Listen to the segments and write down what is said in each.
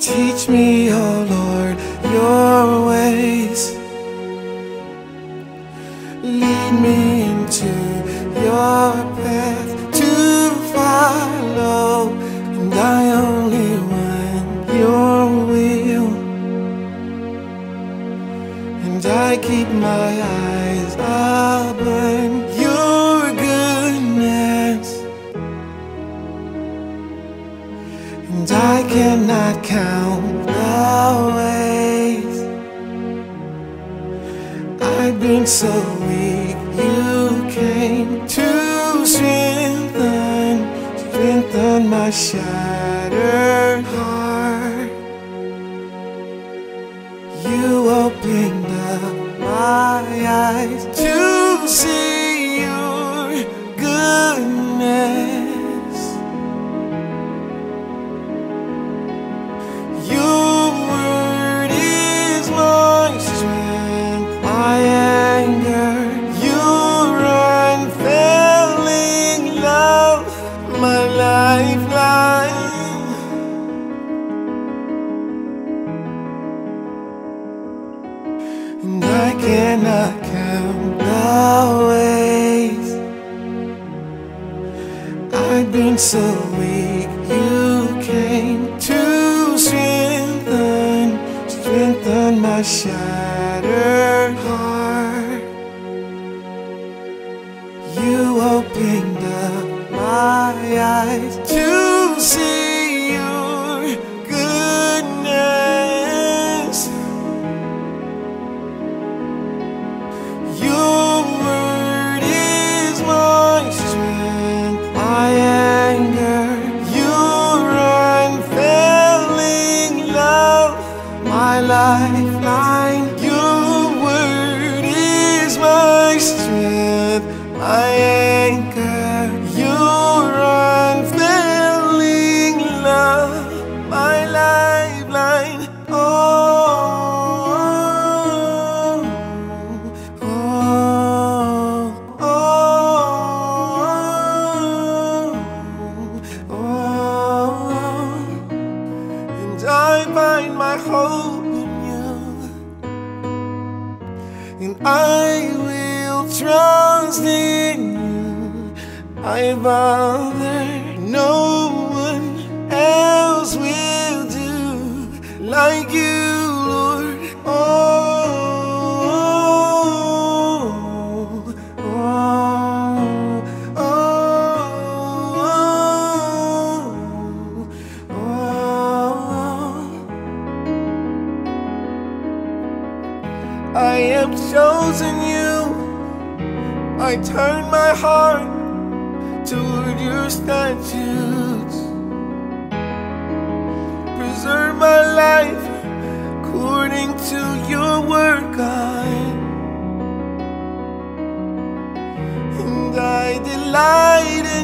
Teach me, oh Lord, your ways. Lead me into your path to follow, and I only want your will, and I keep my eyes upon your goodness, and I cannot count the ways I've been so weak. You came to strengthen my shattered heart. You opened up my eyes to see your goodness. Your word is my strength, my anger, your unfailing love, my lifeline. And I cannot count the ways I've been so weak. You came to strengthen my shattered heart. You opened up my eyes to see your goodness. Your word is my strength, my anger, your unfailing love, my lifeline. Your word is my strength, my anchor, your unfailing love, my lifeline. And I find my hope in you, and I will trust in you. I bother, no one else will do like you, Lord. I have chosen you. I turn my heart toward your statutes. Preserve my life according to your word, God. And I delight in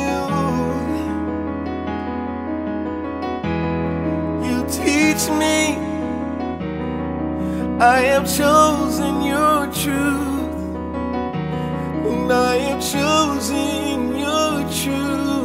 you. You teach me. I have chosen your truth, and I have chosen your truth.